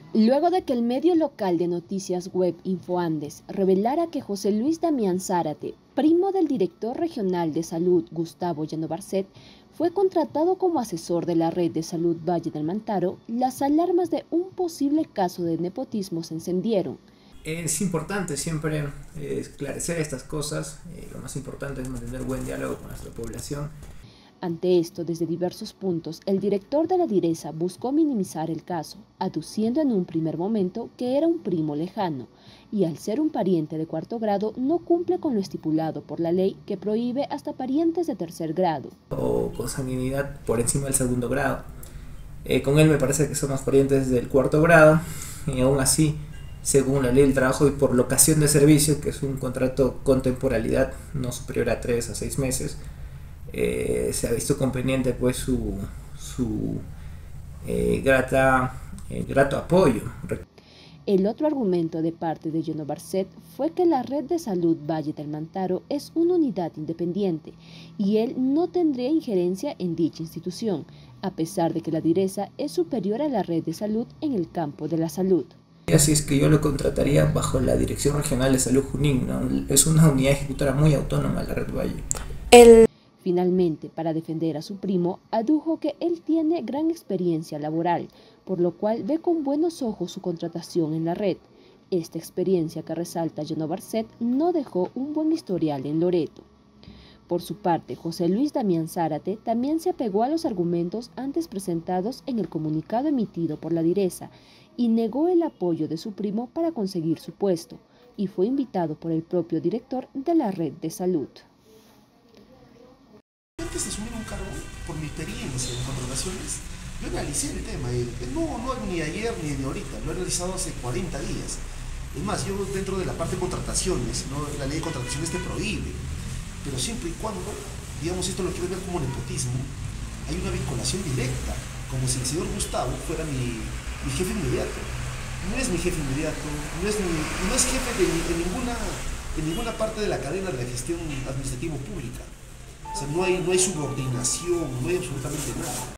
Luego de que el medio local de noticias web Infoandes revelara que José Luis Damián Zárate, primo del director regional de salud Gustavo Llano Barcet, fue contratado como asesor de la red de salud Valle del Mantaro, las alarmas de un posible caso de nepotismo se encendieron. Es importante siempre esclarecer estas cosas. Lo más importante es mantener buen diálogo con nuestra población. Ante esto, desde diversos puntos, el director de la Direza buscó minimizar el caso, aduciendo en un primer momento que era un primo lejano, y al ser un pariente de cuarto grado no cumple con lo estipulado por la ley que prohíbe hasta parientes de tercer grado. O consanguinidad por encima del segundo grado. Con él me parece que somos parientes del cuarto grado, y aún así, según la ley del trabajo y por locación de servicio, que es un contrato con temporalidad no superior a 3 a 6 meses, se ha visto conveniente pues su grato apoyo. El otro argumento de parte de Llano Barcet fue que la red de salud Valle del Mantaro es una unidad independiente y él no tendría injerencia en dicha institución, a pesar de que la Direza es superior a la red de salud en el campo de la salud. Así es que yo lo contrataría bajo la Dirección Regional de Salud Junín, ¿no? Es una unidad ejecutora muy autónoma la red Valle. Finalmente, para defender a su primo, adujo que él tiene gran experiencia laboral, por lo cual ve con buenos ojos su contratación en la red. Esta experiencia que resalta Llano Barcet no dejó un buen historial en Loreto. Por su parte, José Luis Damián Zárate también se apegó a los argumentos antes presentados en el comunicado emitido por la Direza y negó el apoyo de su primo para conseguir su puesto, y fue invitado por el propio director de la red de salud. Antes de asumir un cargo, por mi experiencia en contrataciones, yo analicé el tema, no ni ayer ni de ahorita, lo he realizado hace 40 días. Es más, yo dentro de la parte de contrataciones, ¿no? La ley de contrataciones te prohíbe, pero siempre y cuando, digamos, esto lo quiero ver como nepotismo, hay una vinculación directa, como si el señor Gustavo fuera mi jefe inmediato. No es mi jefe inmediato, no es jefe en ninguna parte de la cadena de la gestión administrativa pública. O sea, no hay subordinación, no hay absolutamente nada.